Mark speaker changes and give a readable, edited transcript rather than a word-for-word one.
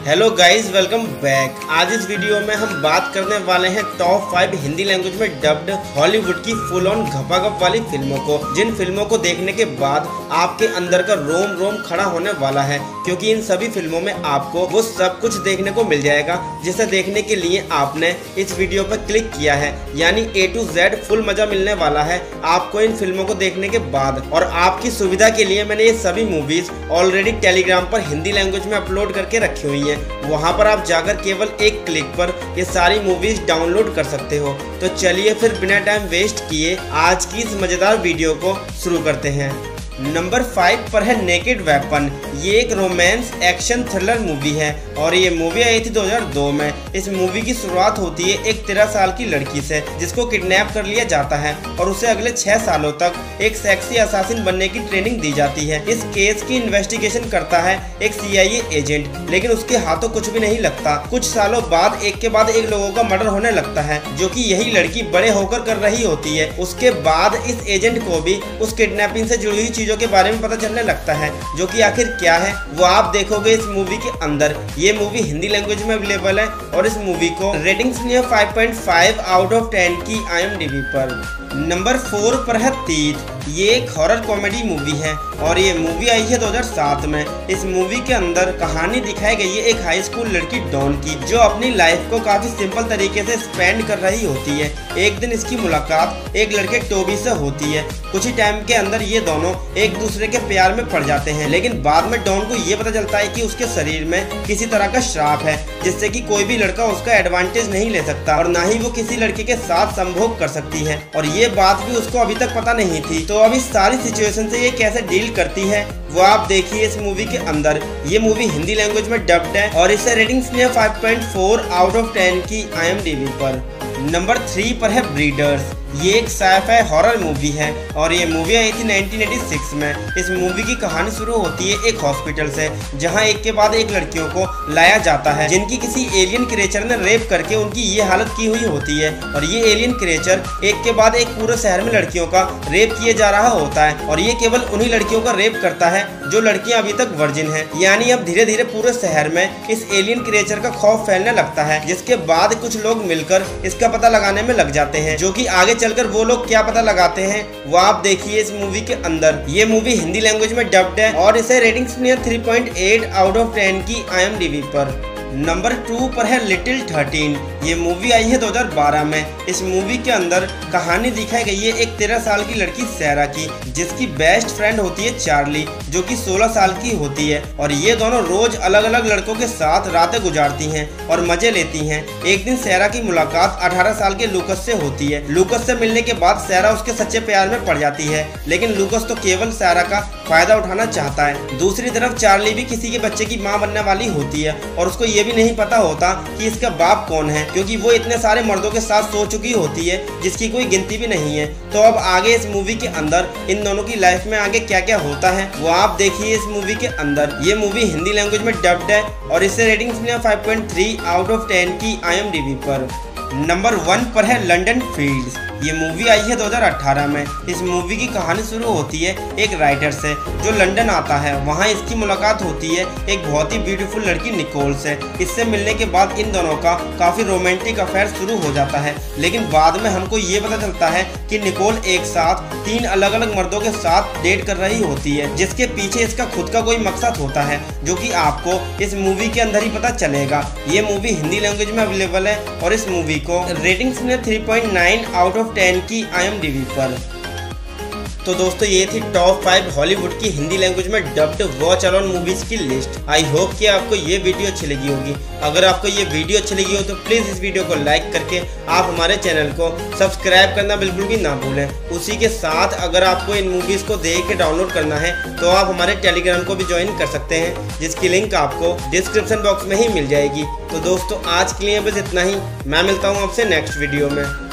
Speaker 1: Hello guys, welcome back. आज इस video में हम बात करने वाले हैं टॉप 5 हिंदी लैंग्वेज में डब्ड हॉलीवुड की फुल ऑन घपाघप वाली फिल्मों को, जिन फिल्मों को देखने के बाद आपके अंदर का रोम रोम खड़ा होने वाला है, क्योंकि इन सभी फिल्मों में आपको वो सब कुछ देखने को मिल जाएगा जिसे देखने के लिए आपने इस वीडियो पर क्लिक किया है। यानी A to Z फुल मजा मिलने वाला है आपको इन फिल्मों को देखने के बाद। और आपकी सुविधा के लिए मैंने ये सभी मूवीज ऑलरेडी टेलीग्राम पर हिंदी लैंग्वेज में अपलोड करके रखी हुई है। वहां पर आप जाकर केवल एक क्लिक पर ये सारी मूवीज डाउनलोड कर सकते हो। तो चलिए फिर बिना टाइम वेस्ट किए आज की इस मजेदार वीडियो को शुरू करते हैं। नंबर 5 पर है नेकेड वेपन। ये एक रोमांस एक्शन थ्रिलर मूवी है और ये मूवी आई थी 2002 में। इस मूवी की शुरुआत होती है एक 13 साल की लड़की से, जिसको किडनैप कर लिया जाता है और उसे अगले 6 सालों तक एक सेक्सी असासिन बनने की ट्रेनिंग दी जाती है। इस केस की इन्वेस्टिगेशन करता है एक CIA एजेंट, लेकिन उसके हाथों कुछ भी नहीं लगता। कुछ सालों बाद एक के बाद एक लोगों का मर्डर होने लगता है, जो कि यही लड़की बड़े होकर कर रही होती है। उसके बाद इस एजेंट को भी उस किडनैपिंग से जुड़ी हुई चीजों के बारे में पता चलने लगता है, जो कि आखिर क्या है वो आप देखोगे इस मूवी के अंदर। ये मूवी हिंदी लैंग्वेज में अवेलेबल है और इस मूवी को रेटिंग्स मिली है 5.5 आउट ऑफ 10 की IMDb पर। नंबर 4 पर है तीत। ये एक हॉरर कॉमेडी मूवी है और ये मूवी आई है 2007 में। इस मूवी के अंदर कहानी दिखाई गई है एक हाई स्कूल लड़की डॉन की, जो अपनी लाइफ को काफी सिंपल तरीके से स्पेंड कर रही होती है। एक दिन इसकी मुलाकात एक लड़के टोबी से होती है। कुछ ही टाइम के अंदर ये दोनों एक दूसरे के प्यार में पड़ जाते हैं, लेकिन बाद में डॉन को ये पता चलता है कि उसके शरीर में किसी तरह का श्राप है, जिससे कि कोई भी लड़का उसका एडवांटेज नहीं ले सकता और ना ही वो किसी लड़के के साथ संभोग कर सकती है। और ये बात भी उसको अभी तक पता नहीं थी। तो अब इस सारी सिचुएशन से ये कैसे डील करती है वो आप देखिए इस मूवी के अंदर। ये मूवी हिंदी लैंग्वेज में डब्ड है और इसे रेटिंग्स में 5.4 आउट ऑफ 10 की IMDb पर। नंबर 3 पर है ब्रीडर्स। ये एक साइफाई हॉरर मूवी है और ये मूवी आई थी 1986 में। इस मूवी की कहानी शुरू होती है एक हॉस्पिटल से, जहां एक के बाद एक लड़कियों को लाया जाता है, जिनकी किसी एलियन क्रिएचर ने रेप करके उनकी ये हालत की हुई होती है। और ये एलियन क्रिएचर एक के बाद एक पूरे शहर में लड़कियों का रेप किए जा रहा होता है और ये केवल उन्हीं लड़कियों का रेप करता है जो लड़कियां अभी तक वर्जिन हैं। यानी अब धीरे धीरे पूरे शहर में इस एलियन क्रिएचर का खौफ फैलने लगता है, जिसके बाद कुछ लोग मिलकर इसका पता लगाने में लग जाते हैं, जो कि आगे चलकर वो लोग क्या पता लगाते हैं वो आप देखिए इस मूवी के अंदर। ये मूवी हिंदी लैंग्वेज में डब्ड है और इसे रेटिंग्स में 3.8 आउट ऑफ 10 की IMDb पर। नंबर 2 पर है लिटिल 13। ये मूवी आई है 2012 में। इस मूवी के अंदर कहानी दिखाई गई है एक 13 साल की लड़की सैरा की, जिसकी बेस्ट फ्रेंड होती है चार्ली, जो कि 16 साल की होती है। और ये दोनों रोज अलग अलग लड़कों के साथ रातें गुजारती हैं और मजे लेती हैं। एक दिन सैरा की मुलाकात 18 साल के लूकस से होती है। लूकस से मिलने के बाद सैरा उसके सच्चे प्यार में पड़ जाती है, लेकिन लूकस तो केवल सैरा का फायदा उठाना चाहता है। दूसरी तरफ चार्ली भी किसी के बच्चे की माँ बनने वाली होती है और उसको ये भी नहीं पता होता कि इसका बाप कौन है, क्योंकि वो इतने सारे मर्दों के साथ सो चुकी होती है जिसकी कोई गिनती भी नहीं है। तो अब आगे इस मूवी के अंदर इन दोनों की लाइफ में आगे क्या क्या होता है वो आप देखिए इस मूवी के अंदर। ये मूवी हिंदी लैंग्वेज में डब्ड है और इसे रेटिंग्स में 5.3 आउट ऑफ 10 की IMDb पर। नंबर 1 पर है लंदन फील्ड्स। ये मूवी आई है 2018 में। इस मूवी की कहानी शुरू होती है एक राइटर से, जो लंदन आता है। वहाँ इसकी मुलाकात होती है एक बहुत ही ब्यूटीफुल लड़की निकोल से। इससे मिलने के बाद इन दोनों का काफी रोमांटिक अफेयर शुरू हो जाता है, लेकिन बाद में हमको ये पता चलता है कि निकोल एक साथ 3 अलग अलग मर्दों के साथ डेट कर रही होती है, जिसके पीछे इसका खुद का कोई मकसद होता है, जो कि आपको इस मूवी के अंदर ही पता चलेगा। ये मूवी हिंदी लैंग्वेज में अवेलेबल है और इस मूवी को रेटिंग्स में 3.9 आउट ऑफ 10 की IMDb पर। तो दोस्तों ये थी टॉप 5 हॉलीवुड की हिंदी लैंग्वेज में डब्ड वॉच अलोन मूवीज की लिस्ट। आई होप कि आपको ये वीडियो अच्छी लगी होगी। अगर आपको ये वीडियो अच्छी लगी हो तो प्लीज़ इस वीडियो को लाइक करके आप हमारे चैनल को सब्सक्राइब करना बिल्कुल भी ना भूलें। उसी के साथ अगर आपको इन मूवीज़ को देख के डाउनलोड करना है तो आप हमारे टेलीग्राम को भी ज्वाइन कर सकते हैं, जिसकी लिंक आपको डिस्क्रिप्शन बॉक्स में ही मिल जाएगी। तो दोस्तों आज के लिए बस इतना ही। मैं मिलता हूँ आपसे नेक्स्ट वीडियो में।